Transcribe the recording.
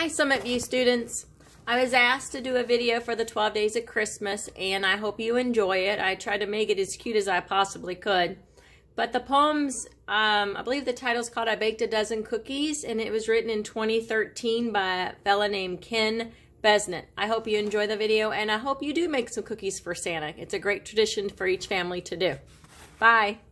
Hi Summit View students. I was asked to do a video for the 12 Days of Christmas and I hope you enjoy it. I tried to make it as cute as I possibly could. But the poems, I believe the title's called I Baked a Dozen Cookies, and it was written in 2013 by a fella named Ken Besnett. I hope you enjoy the video and I hope you do make some cookies for Santa. It's a great tradition for each family to do. Bye.